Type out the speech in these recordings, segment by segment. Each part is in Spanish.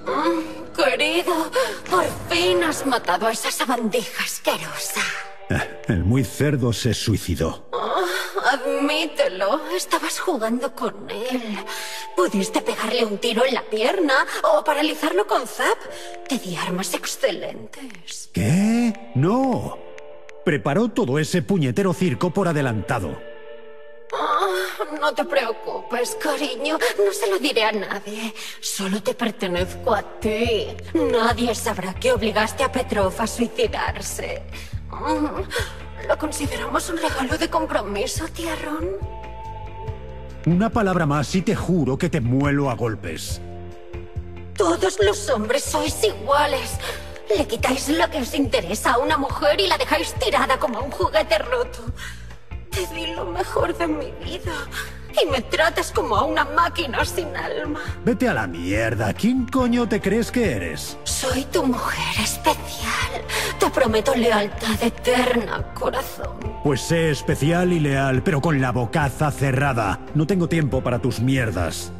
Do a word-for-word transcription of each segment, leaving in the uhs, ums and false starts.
Mm, querido, por fin has matado a esa sabandija asquerosa. El muy cerdo se suicidó. Oh, admítelo, estabas jugando con él. Pudiste pegarle un tiro en la pierna o paralizarlo con zap. Te di armas excelentes. ¿Qué? No. Preparó todo ese puñetero circo por adelantado. Oh, no te preocupes, cariño. No se lo diré a nadie. Solo te pertenezco a ti. Nadie sabrá que obligaste a Petrov a suicidarse. Mm, ¿Lo consideramos un regalo de compromiso, tía Ron? Una palabra más y te juro que te muelo a golpes. Todos los hombres sois iguales. Le quitáis lo que os interesa a una mujer y la dejáis tirada como un juguete roto. Te di lo mejor de mi vida y me tratas como a una máquina sin alma. Vete a la mierda. ¿Quién coño te crees que eres? Soy tu mujer especial. Te prometo lealtad eterna, corazón. Pues sé especial y leal, pero con la bocaza cerrada. No tengo tiempo para tus mierdas.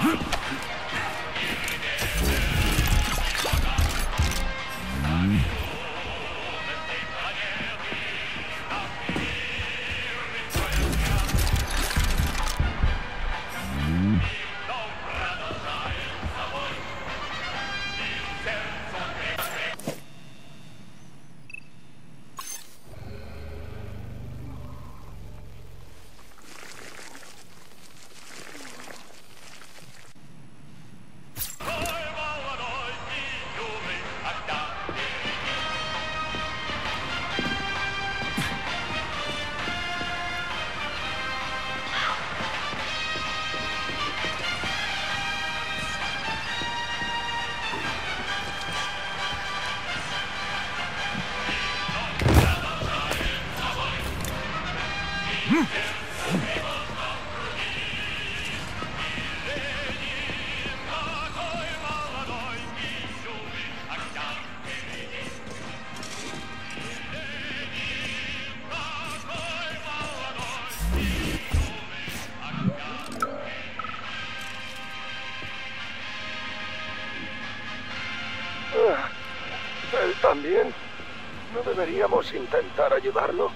Él también. ¿No deberíamos intentar ayudarlo?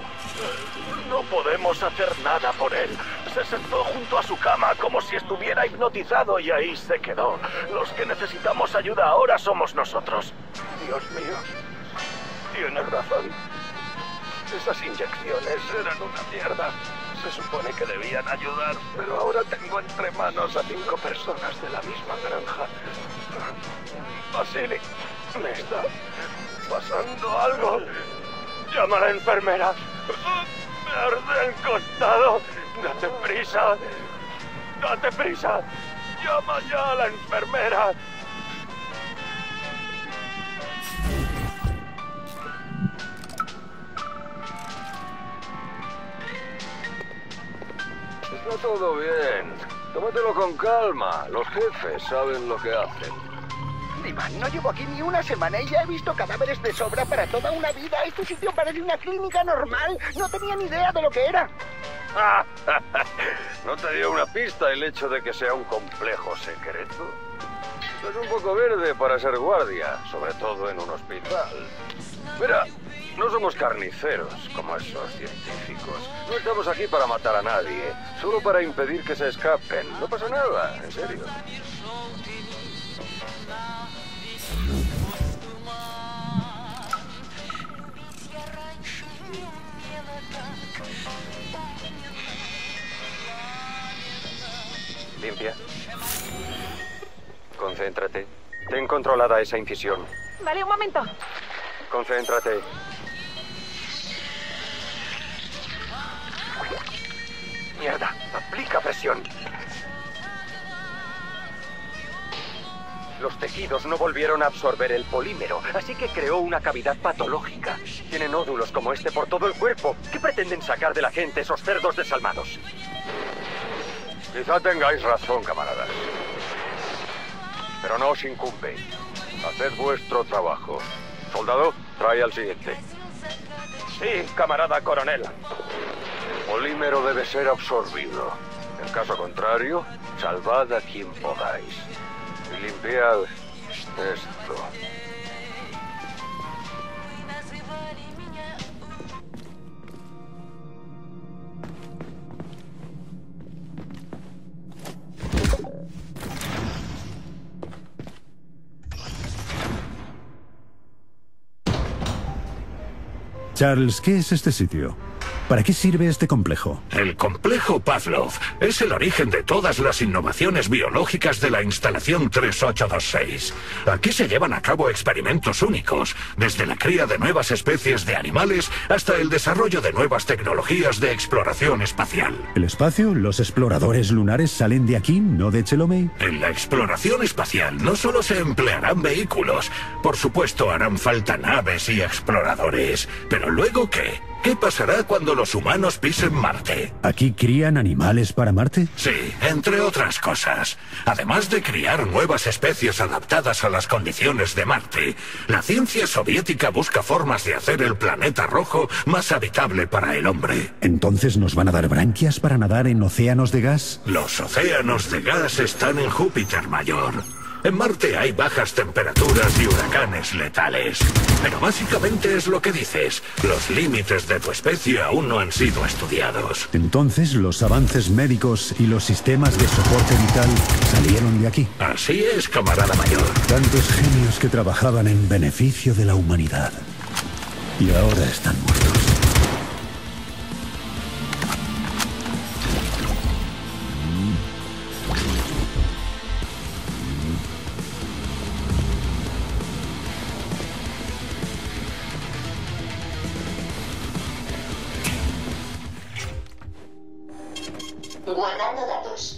No podemos hacer nada por él. Se sentó junto a su cama como si estuviera hipnotizado y ahí se quedó. Los que necesitamos ayuda ahora somos nosotros. Dios mío. Tienes razón. Esas inyecciones eran una mierda. Se supone que debían ayudar, pero ahora tengo entre manos a cinco personas de la misma granja. Vasily, me está pasando algo. Llama a la enfermera. Me arde el costado. Date prisa. Date prisa. Llama ya a la enfermera. Está todo bien. Tómatelo con calma. Los jefes saben lo que hacen. Ivan, no llevo aquí ni una semana y ya he visto cadáveres de sobra para toda una vida. Este sitio parece una clínica normal. No tenía ni idea de lo que era. ¿No te dio una pista el hecho de que sea un complejo secreto? Estás un poco verde para ser guardia, sobre todo en un hospital. Mira, no somos carniceros como esos científicos. No estamos aquí para matar a nadie, solo para impedir que se escapen. No pasa nada, en serio. Limpia. Concéntrate. Ten controlada esa incisión. Vale, un momento. Concéntrate. Mierda, aplica presión. Los tejidos no volvieron a absorber el polímero, así que creó una cavidad patológica. Tiene nódulos como este por todo el cuerpo. ¿Qué pretenden sacar de la gente esos cerdos desalmados? Quizá tengáis razón, camaradas. Pero no os incumbe. Haced vuestro trabajo. Soldado, trae al siguiente. Sí, camarada coronel. El polímero debe ser absorbido. En caso contrario, salvad a quien podáis. Y limpiad esto. Charles, ¿qué es este sitio? ¿Para qué sirve este complejo? El complejo Pavlov es el origen de todas las innovaciones biológicas de la instalación tres ocho dos seis. Aquí se llevan a cabo experimentos únicos, desde la cría de nuevas especies de animales hasta el desarrollo de nuevas tecnologías de exploración espacial. ¿El espacio? ¿Los exploradores lunares salen de aquí, no de Chelomey? En la exploración espacial no solo se emplearán vehículos, por supuesto harán falta naves y exploradores, pero luego ¿qué? ¿Qué pasará cuando los humanos pisen Marte? ¿Aquí crían animales para Marte? Sí, entre otras cosas. Además de criar nuevas especies adaptadas a las condiciones de Marte, la ciencia soviética busca formas de hacer el planeta rojo más habitable para el hombre. ¿Entonces nos van a dar branquias para nadar en océanos de gas? Los océanos de gas están en Júpiter Mayor. En Marte hay bajas temperaturas y huracanes letales. Pero básicamente es lo que dices. Los límites de tu especie aún no han sido estudiados. Entonces los avances médicos y los sistemas de soporte vital salieron de aquí. Así es, camarada mayor. Tantos genios que trabajaban en beneficio de la humanidad. Y ahora están muertos. Guardando datos.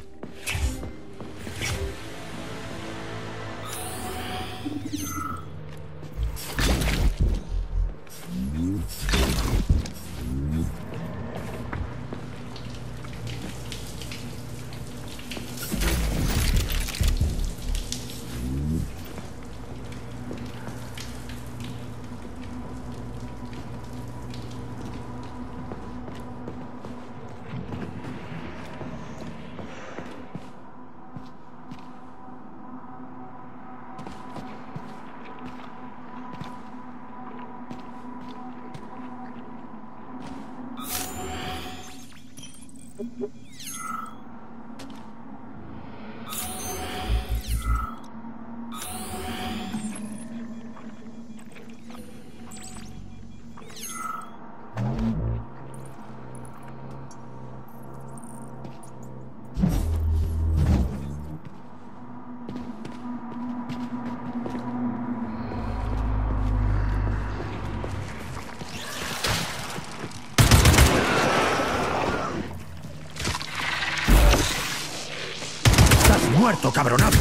¡Muerto, cabronazo!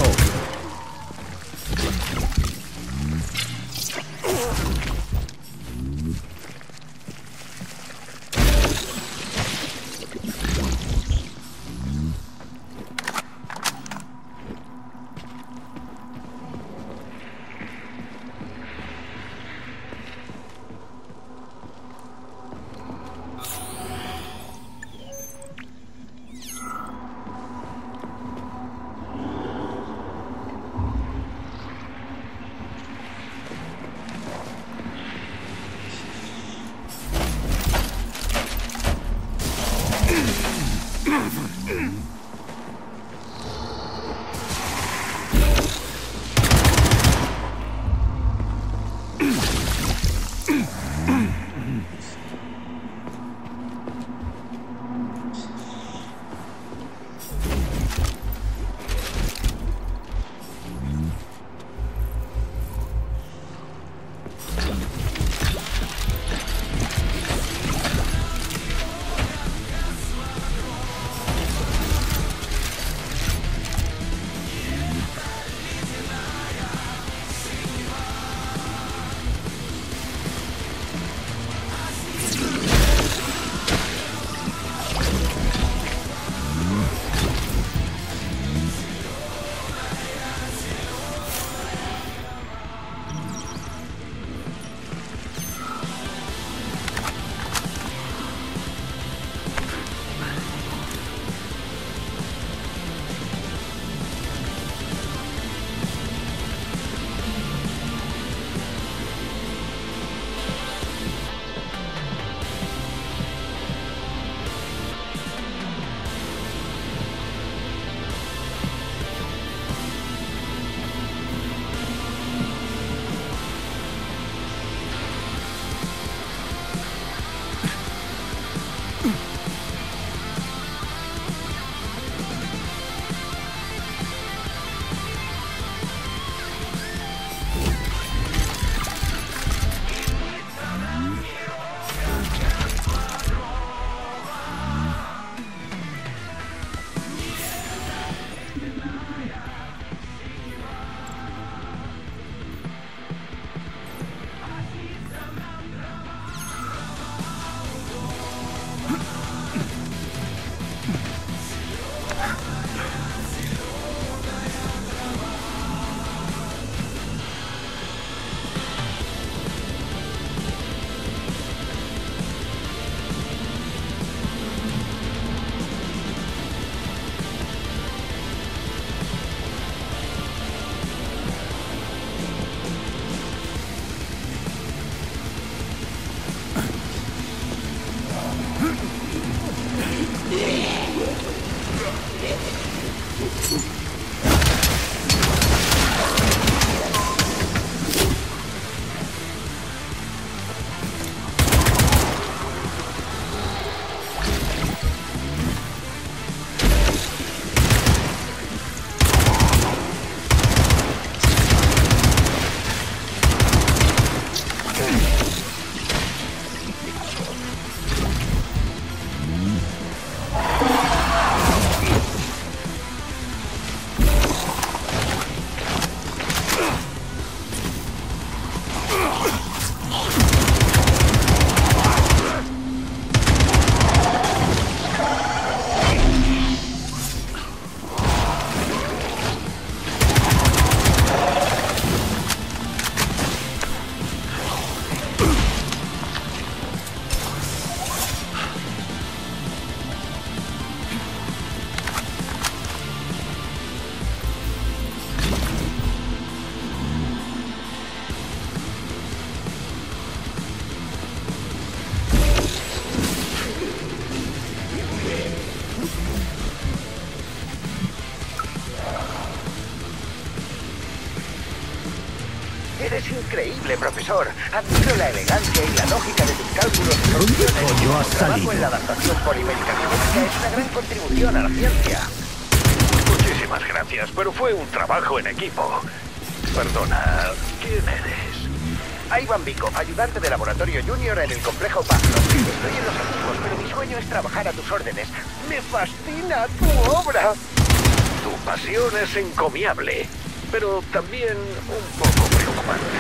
Eres increíble, profesor. Admiro la elegancia y la lógica de tus cálculos. ¿Dónde coño has Tu trabajo salido? en la adaptación polimérica química es una gran contribución a la ciencia. Muchísimas gracias, pero fue un trabajo en equipo. Perdona, ¿quién eres? Ivan Vico, ayudante de laboratorio junior en el complejo Pavlov. Estoy en los antiguos, pero mi sueño es trabajar a tus órdenes. ¡Me fascina tu obra! Tu pasión es encomiable, pero también un poco preocupante.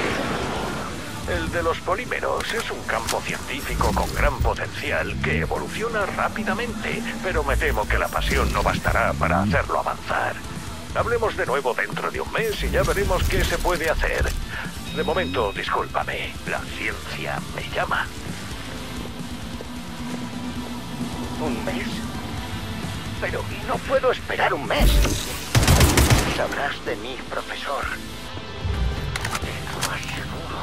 El de los polímeros es un campo científico con gran potencial que evoluciona rápidamente, pero me temo que la pasión no bastará para hacerlo avanzar. Hablemos de nuevo dentro de un mes y ya veremos qué se puede hacer. De momento, discúlpame, la ciencia me llama. ¿Un mes? Pero no puedo esperar un mes. Sabrás de mí, profesor. Te lo aseguro.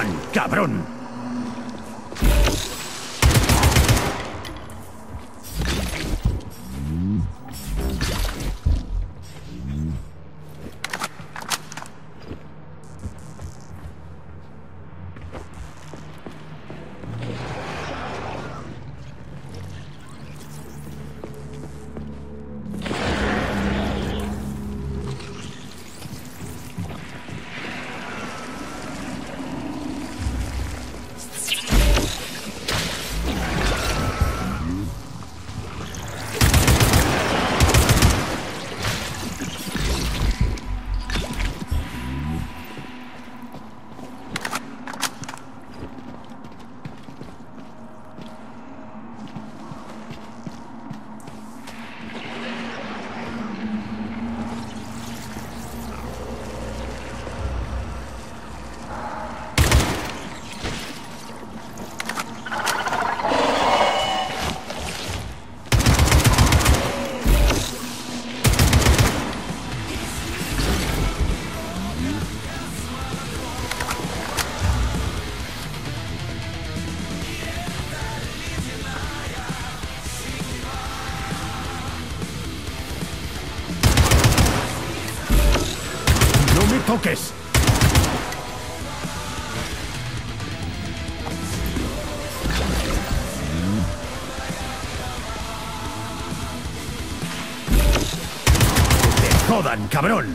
jodan, cabrón! ¡Toques! ¡Te jodan, cabrón!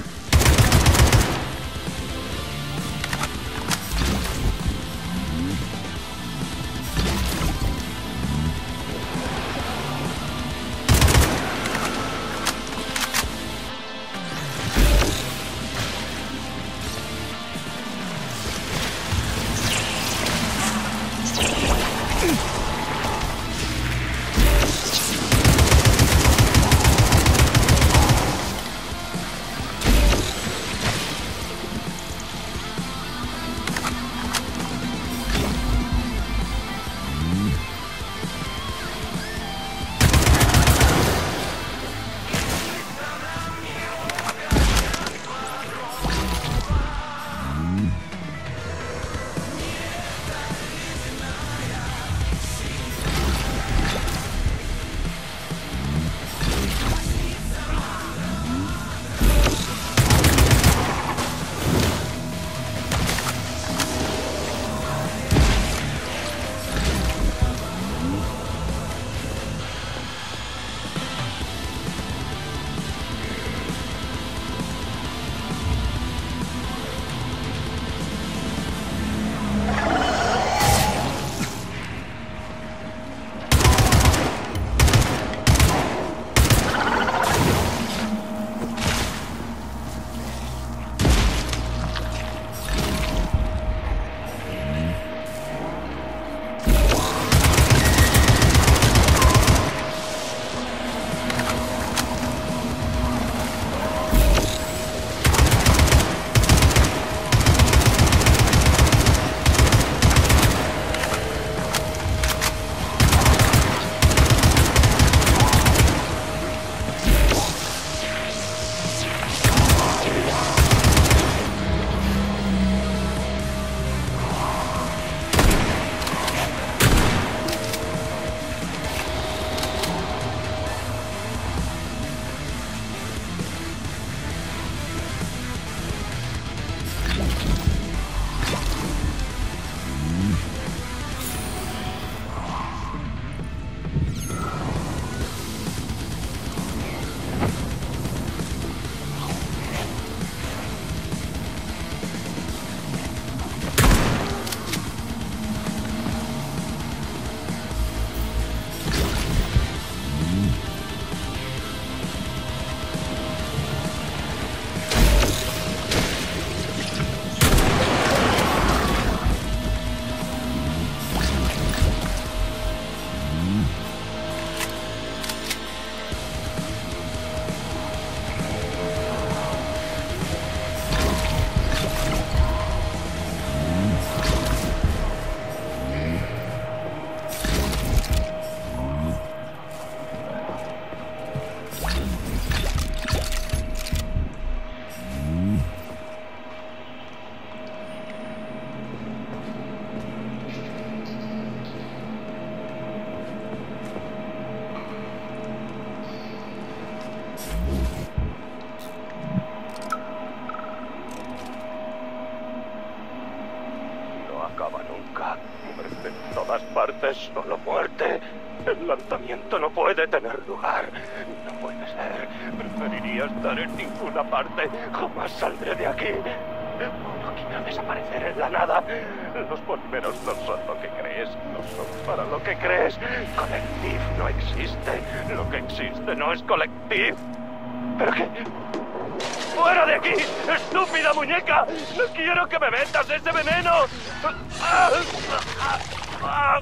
nada. Muerte en todas partes, solo muerte. El lanzamiento no puede tener lugar. No puede ser. Preferiría estar en ninguna parte. Jamás saldré de aquí. No quiero desaparecer en la nada. Los polímeros no son lo que crees. No son para lo que crees. Colectivo no existe. Lo que existe no es colectivo. ¿Pero qué? ¡Fuera de aquí! ¡Estúpida muñeca! ¡No quiero que me metas ese veneno! ¡Ah! ¡Ah! ¡Ah!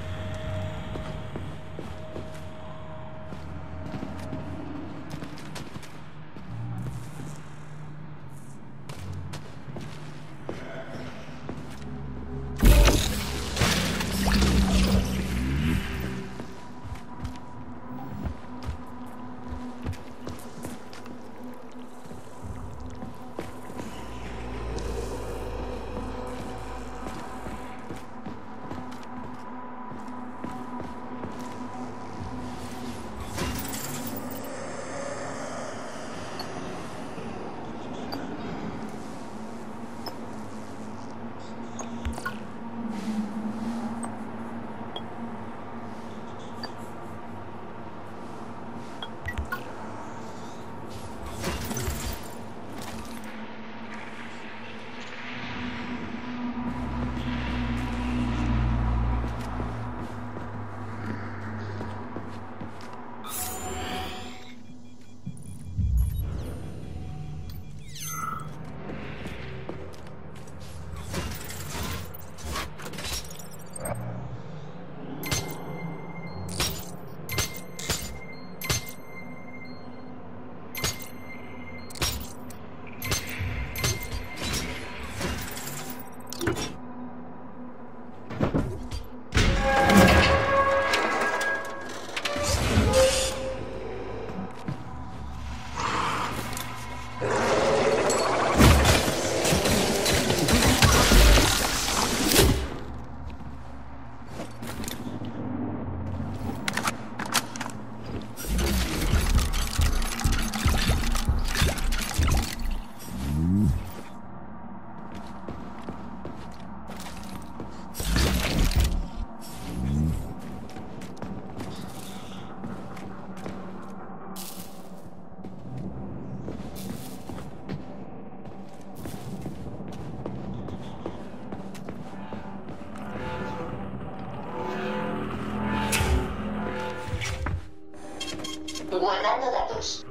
Guardando datos.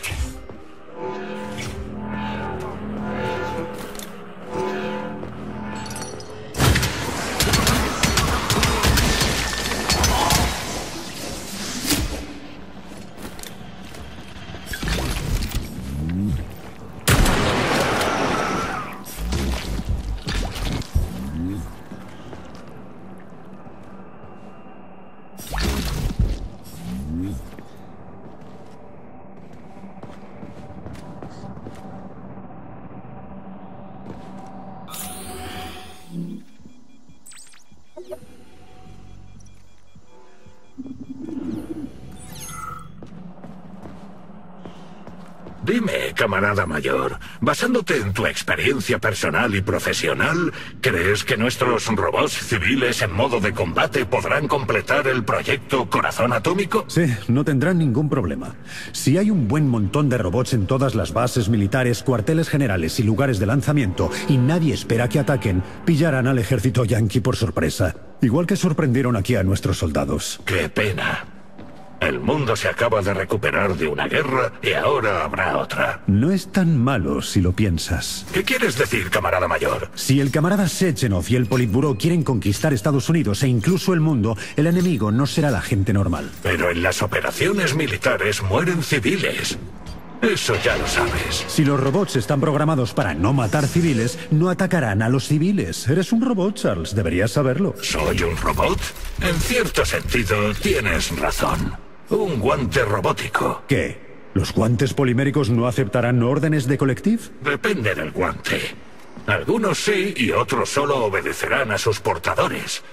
Dime, camarada mayor, basándote en tu experiencia personal y profesional, ¿crees que nuestros robots civiles en modo de combate podrán completar el proyecto Corazón Atómico? Sí, no tendrán ningún problema. Si hay un buen montón de robots en todas las bases militares, cuarteles generales y lugares de lanzamiento, y nadie espera que ataquen, pillarán al ejército yanqui por sorpresa. Igual que sorprendieron aquí a nuestros soldados. ¡Qué pena! El mundo se acaba de recuperar de una guerra y ahora habrá otra. No es tan malo si lo piensas. ¿Qué quieres decir, camarada mayor? Si el camarada Sechenov y el Politburó quieren conquistar Estados Unidos e incluso el mundo, el enemigo no será la gente normal. Pero en las operaciones militares mueren civiles. Eso ya lo sabes. Si los robots están programados para no matar civiles, no atacarán a los civiles. Eres un robot, Charles. Deberías saberlo. ¿Soy un robot? En cierto sentido, tienes razón. Un guante robótico. ¿Qué? ¿Los guantes poliméricos no aceptarán órdenes de Collective? Depende del guante. Algunos sí y otros solo obedecerán a sus portadores.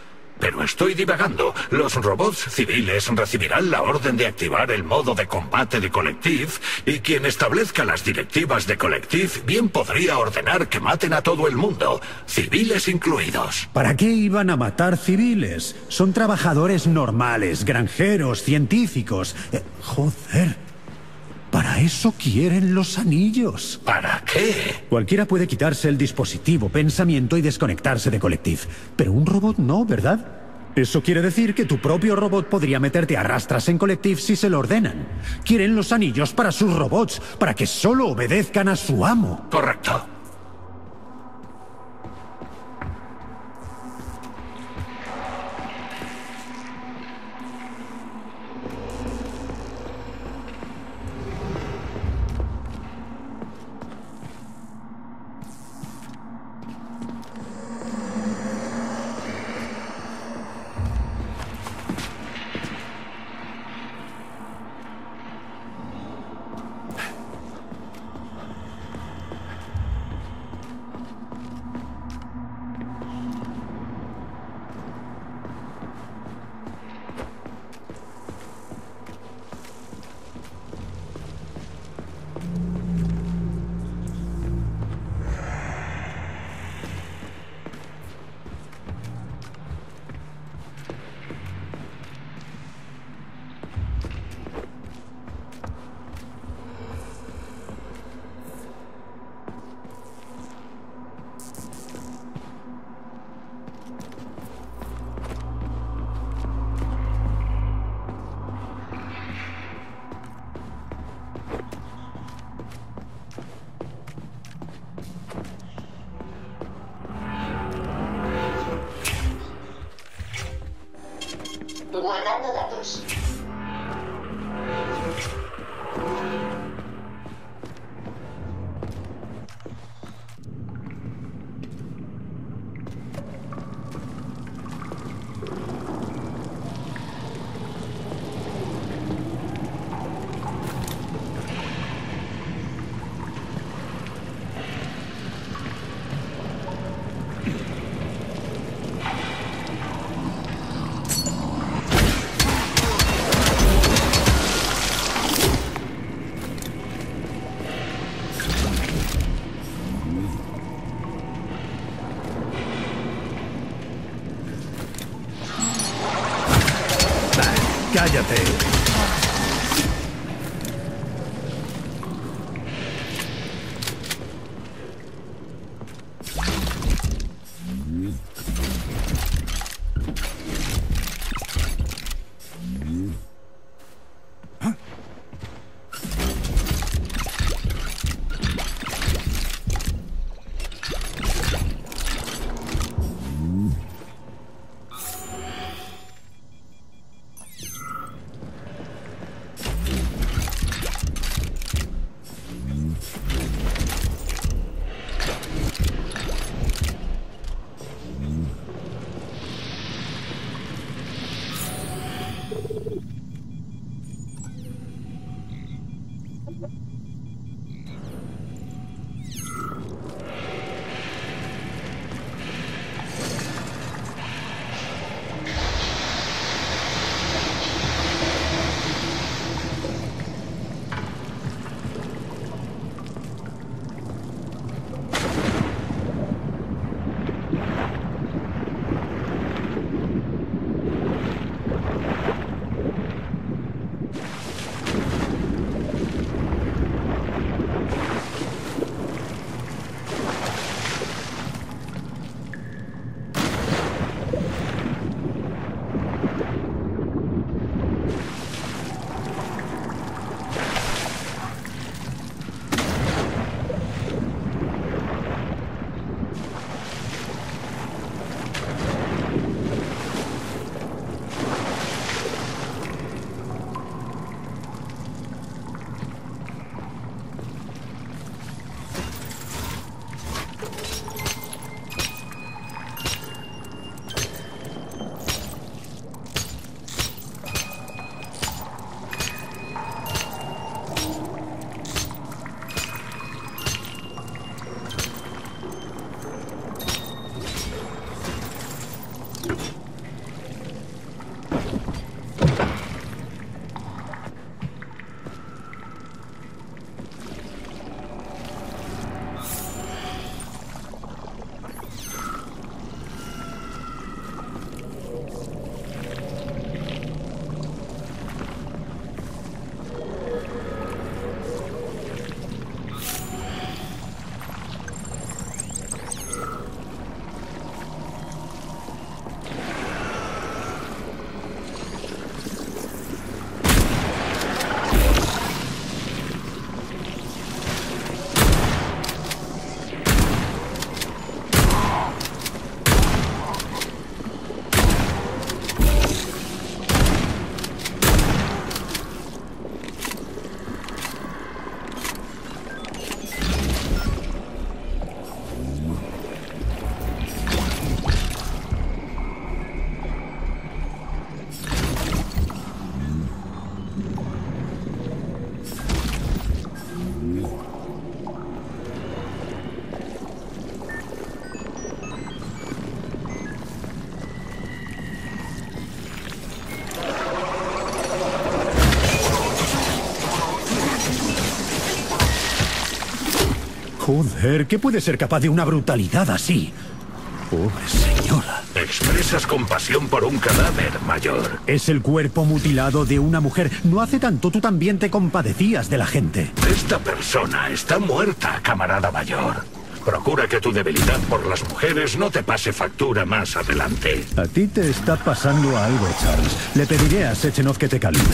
pero estoy divagando. Los robots civiles recibirán la orden de activar el modo de combate de Collective, y quien establezca las directivas de Collective bien podría ordenar que maten a todo el mundo, civiles incluidos. ¿Para qué iban a matar civiles? Son trabajadores normales, granjeros, científicos. Eh, joder. Para eso quieren los anillos. ¿Para qué? Cualquiera puede quitarse el dispositivo, pensamiento y desconectarse de Collective. Pero un robot no, ¿verdad? Eso quiere decir que tu propio robot podría meterte a rastras en Collective si se lo ordenan. Quieren los anillos para sus robots, para que solo obedezcan a su amo. Correcto. Guardando datos. ¡Cállate! Joder, ¿qué puede ser capaz de una brutalidad así? Pobre señora. Expresas compasión por un cadáver, mayor. Es el cuerpo mutilado de una mujer. No hace tanto tú también te compadecías de la gente. Esta persona está muerta, camarada mayor. Procura que tu debilidad por las mujeres no te pase factura más adelante. A ti te está pasando algo, Charles. Le pediré a Sechenov que te calme.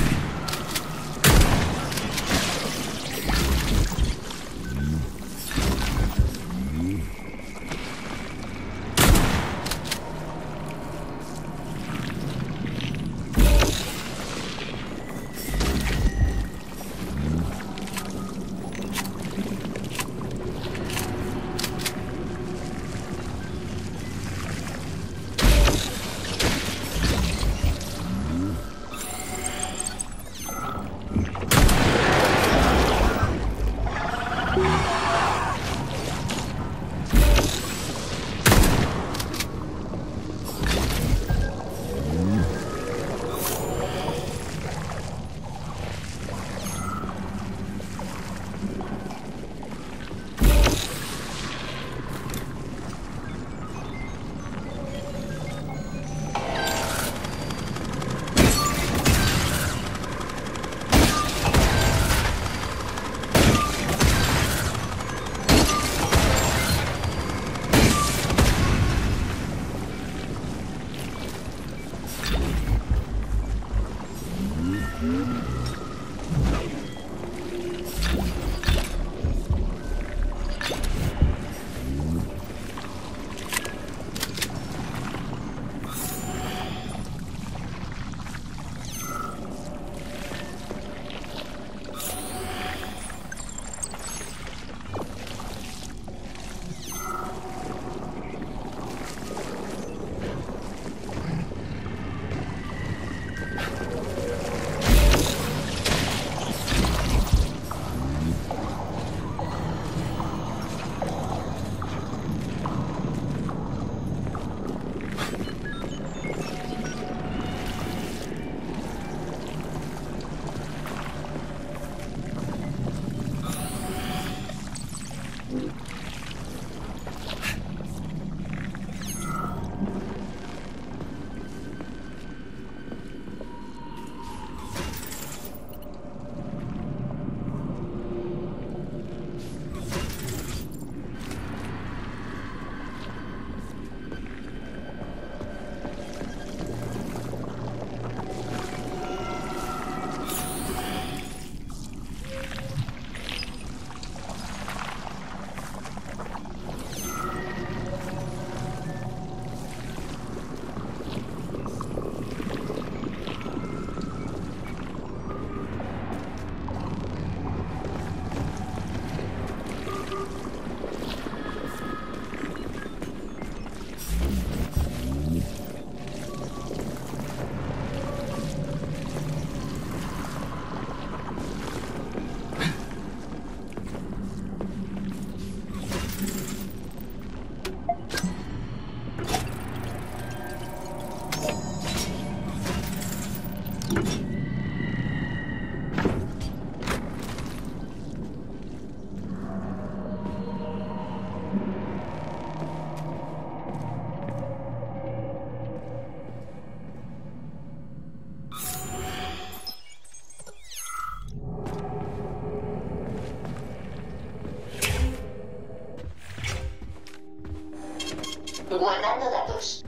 Guardando datos.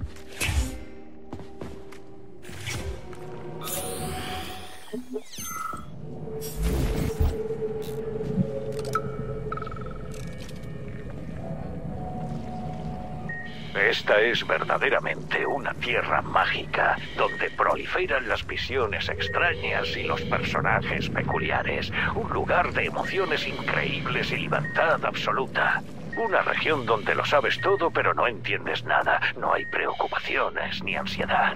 Esta es verdaderamente una tierra mágica, donde proliferan las visiones extrañas y los personajes peculiares. Un lugar de emociones increíbles y libertad absoluta. Una región donde lo sabes todo, pero no entiendes nada. No hay preocupaciones ni ansiedad.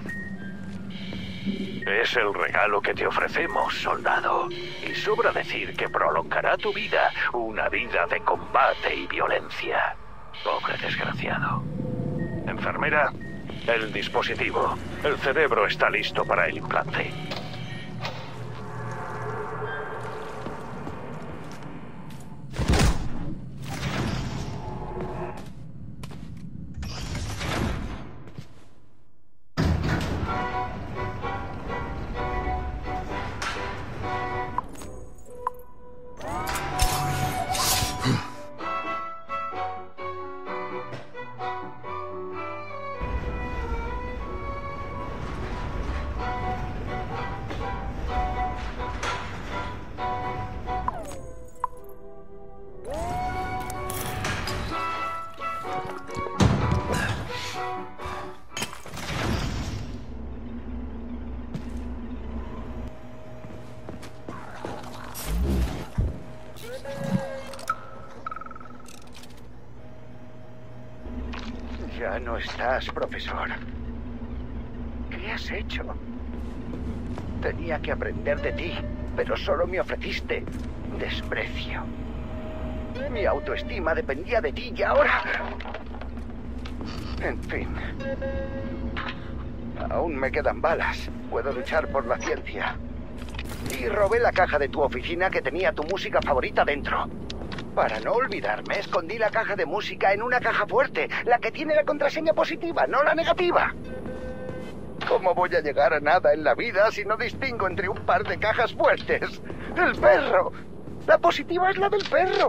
Es el regalo que te ofrecemos, soldado. Y sobra decir que prolongará tu vida, una vida de combate y violencia. Pobre desgraciado. Enfermera, el dispositivo. El cerebro está listo para el implante. Ya no estás, profesor. ¿Qué has hecho? Tenía que aprender de ti, pero solo me ofreciste desprecio. Mi autoestima dependía de ti y ahora... En fin. Aún me quedan balas. Puedo luchar por la ciencia. Y robé la caja de tu oficina que tenía tu música favorita dentro. Para no olvidarme, escondí la caja de música en una caja fuerte, la que tiene la contraseña positiva, no la negativa. ¿Cómo voy a llegar a nada en la vida si no distingo entre un par de cajas fuertes? ¡El perro! La positiva es la del perro.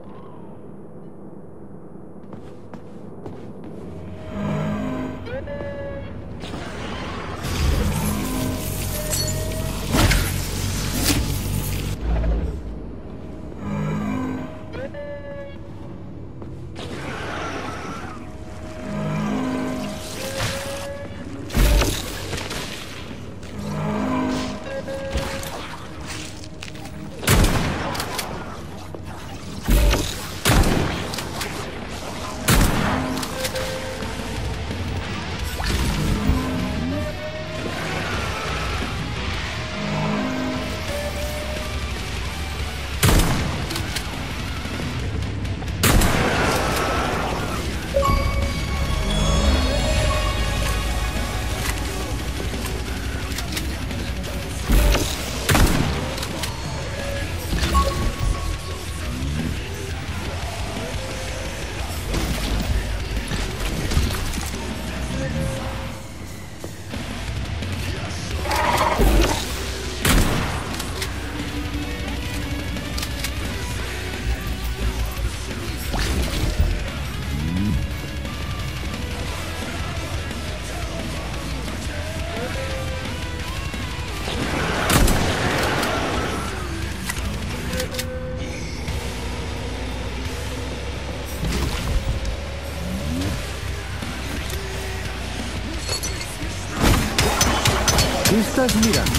¿Qué estás mirando?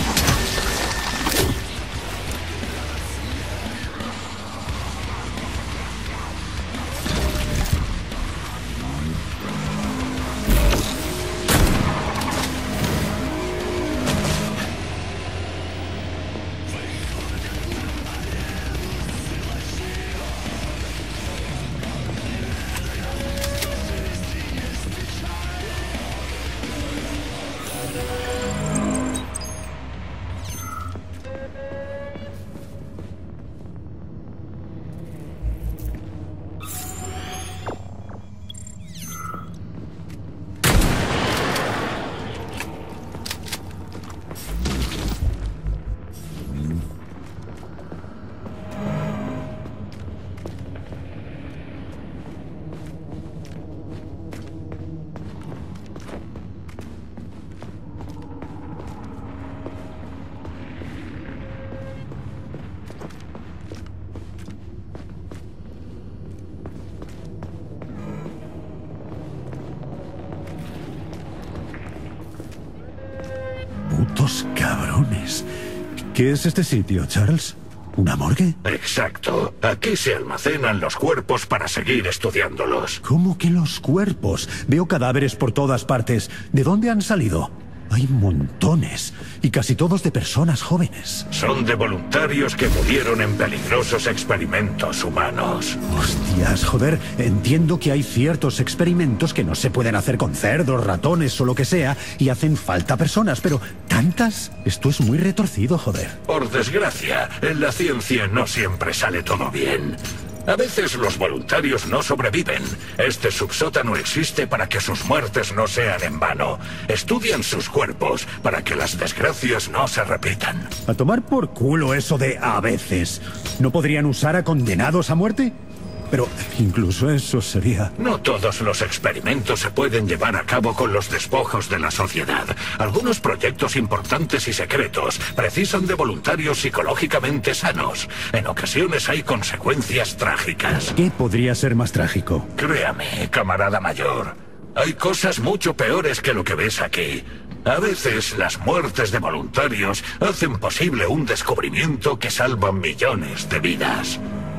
Putos cabrones. ¿Qué es este sitio, Charles? ¿Una morgue? Exacto. Aquí se almacenan los cuerpos para seguir estudiándolos. ¿Cómo que los cuerpos? Veo cadáveres por todas partes. ¿De dónde han salido? Hay montones, y casi todos de personas jóvenes. Son de voluntarios que murieron en peligrosos experimentos humanos. Hostias, joder, entiendo que hay ciertos experimentos que no se pueden hacer con cerdos, ratones o lo que sea, y hacen falta personas, pero ¿tantas? Esto es muy retorcido, joder. Por desgracia, en la ciencia no siempre sale todo bien. A veces los voluntarios no sobreviven. Este subsótano existe para que sus muertes no sean en vano. Estudian sus cuerpos para que las desgracias no se repitan. A tomar por culo eso de a veces. ¿No podrían usar a condenados a muerte? Pero incluso eso sería... No todos los experimentos se pueden llevar a cabo con los despojos de la sociedad. Algunos proyectos importantes y secretos precisan de voluntarios psicológicamente sanos. En ocasiones hay consecuencias trágicas. ¿Qué podría ser más trágico? Créame, camarada mayor. Hay cosas mucho peores que lo que ves aquí. A veces las muertes de voluntarios hacen posible un descubrimiento que salva millones de vidas.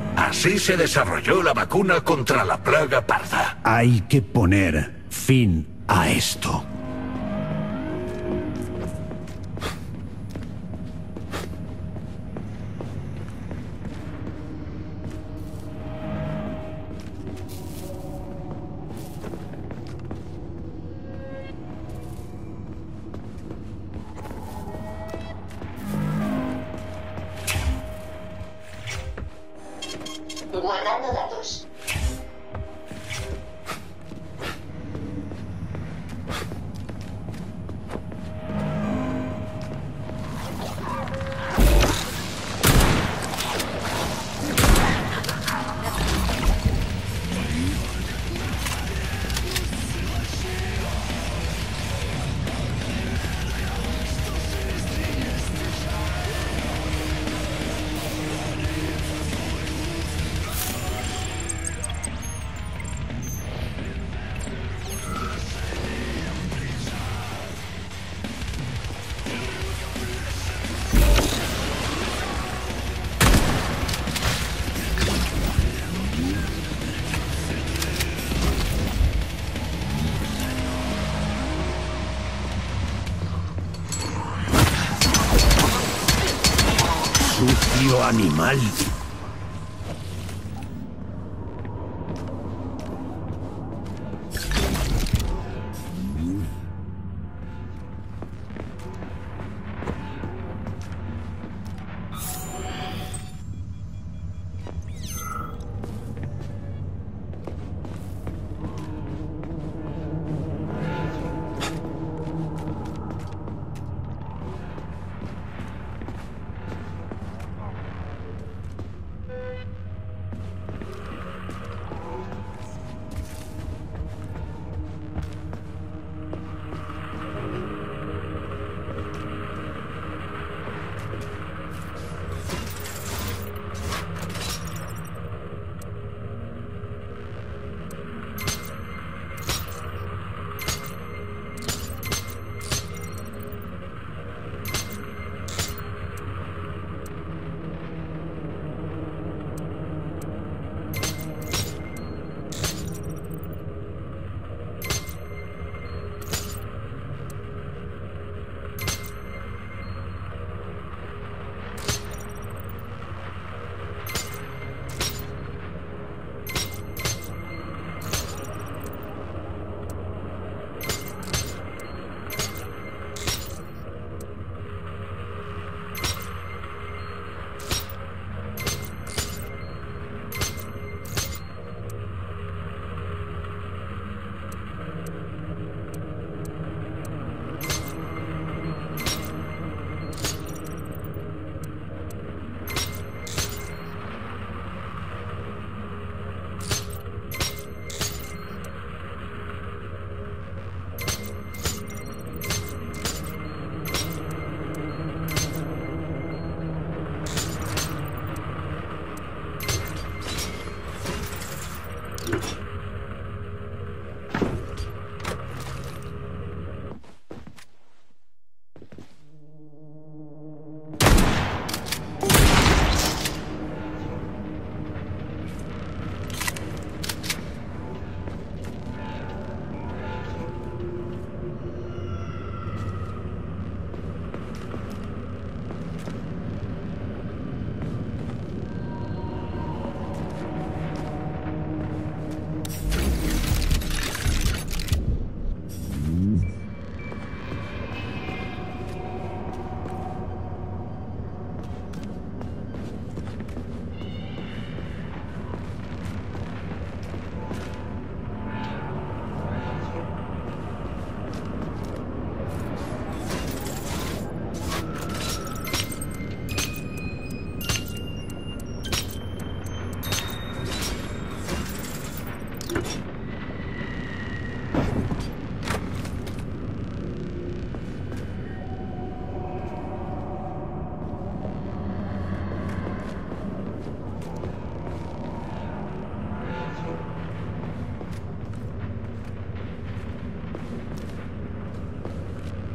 Así se desarrolló la vacuna contra la plaga parda. Hay que poner fin a esto. Guardando datos. ¡Sucio animal!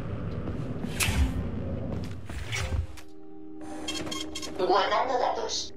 Guardando datos.